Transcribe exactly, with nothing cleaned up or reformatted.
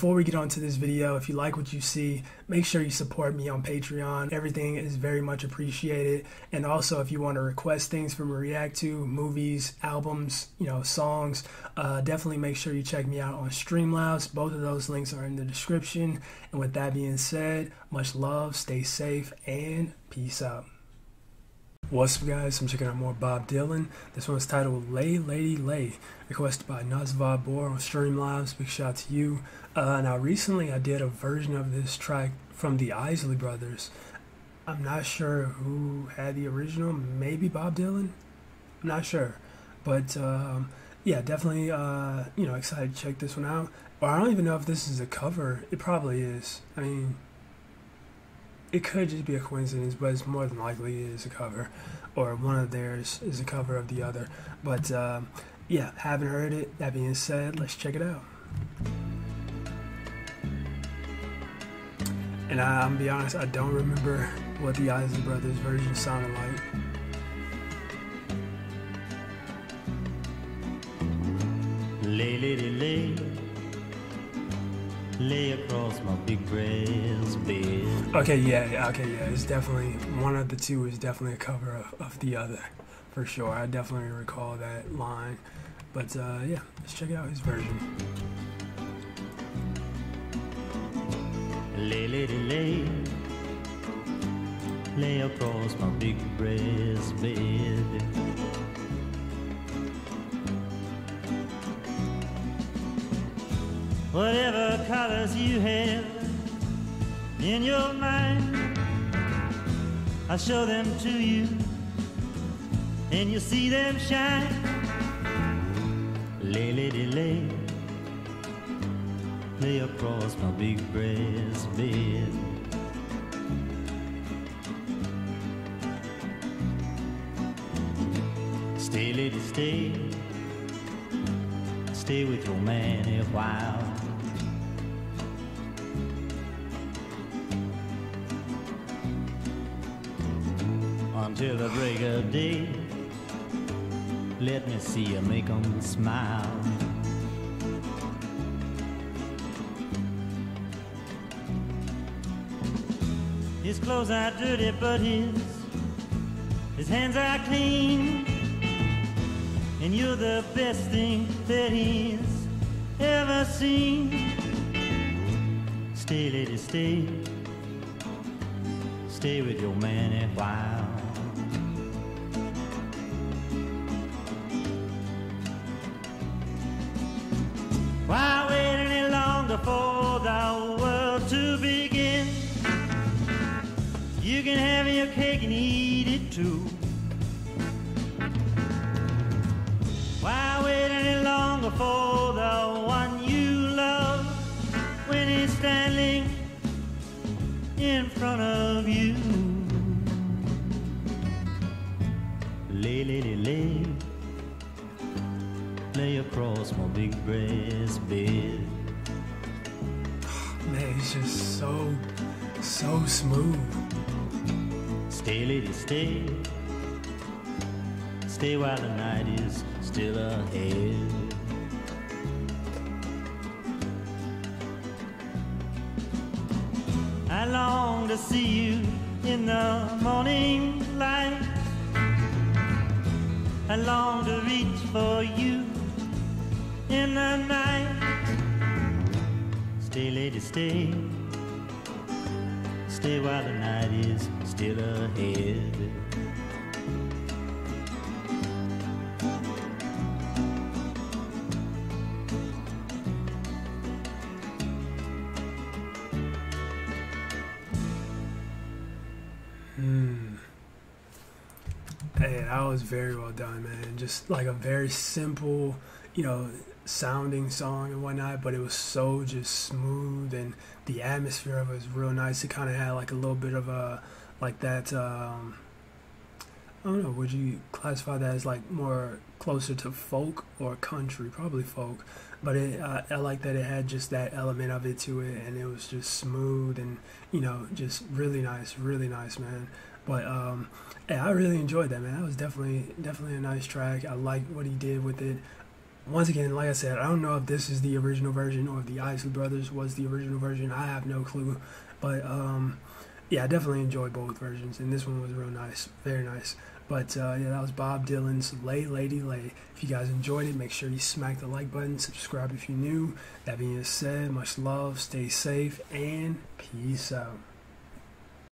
before we get on to this video, if you like what you see, make sure you support me on Patreon. Everything is very much appreciated. And also, if you want to request things for me to react to, movies, albums, you know, songs, uh, definitely make sure you check me out on Streamlabs. Both of those links are in the description. And with that being said, much love, stay safe, and peace out. What's up, guys? I'm checking out more Bob Dylan. This one's titled Lay Lady Lay, requested by Nazva Bor on Streamlabs. Big shout out to you. Uh, now, recently I did a version of this track from the Isley Brothers. I'm not sure who had the original. Maybe Bob Dylan? I'm not sure. But, um, yeah, definitely, uh, you know, excited to check this one out. Or I don't even know if this is a cover. It probably is. I mean, it could just be a coincidence, but it's more than likely it is a cover, or one of theirs is a cover of the other. But um, yeah, haven't heard it. That being said, let's check it out. And I, I'm gonna be honest, I don't remember what the Isley Brothers version sounded like. Lay, lady, lay. Lay across my big brass bed. Okay, yeah, yeah, okay, yeah. It's definitely one of the two is definitely a cover of, of the other, for sure. I definitely recall that line. But uh, yeah, let's check out his version. Lay, lady, lay. Lay across my big brass bed. Whatever colors you have in your mind, I'll show them to you, and you'll see them shine. Lay, lady, lay. Lay across my big brass bed. Stay, lady, stay. Stay with your man a while. Until the break of day, let me see you make 'em smile. His clothes are dirty, but his his hands are clean, and you're the best thing that he's ever seen. Stay, lady, stay. Stay with your man a while. Why wait any longer for the world to begin? You can have your cake and eat it too. Why wait any longer for the one you love when he's standing in front of you? Lay, lady, lay. Lay across my big brass bed. Man, it's just so, so smooth. Stay, lady, stay. Stay while the night is still ahead. I long to see you in the morning light. I long to reach for you in the night. Stay, lady, stay. Stay while the night is still ahead. Hmm. Hey, that was very well done, man. Just like a very simple, you know, sounding song and whatnot, but it was so just smooth, and the atmosphere of it was real nice. It kind of had like a little bit of a, like that, um, I don't know, would you classify that as like more closer to folk or country? Probably folk, but it, uh, I like that it had just that element of it to it, and it was just smooth and, you know, just really nice, really nice, man. But um, yeah, I really enjoyed that, man. That was definitely definitely a nice track. I liked what he did with it. once again, like I said, I don't know if this is the original version or if the Isley Brothers was the original version. I have no clue. But, um, yeah, I definitely enjoyed both versions, and this one was real nice, very nice. But, uh, yeah, that was Bob Dylan's Lay Lady Lay. If you guys enjoyed it, make sure you smack the like button, subscribe if you're new. That being said, much love, stay safe, and peace out.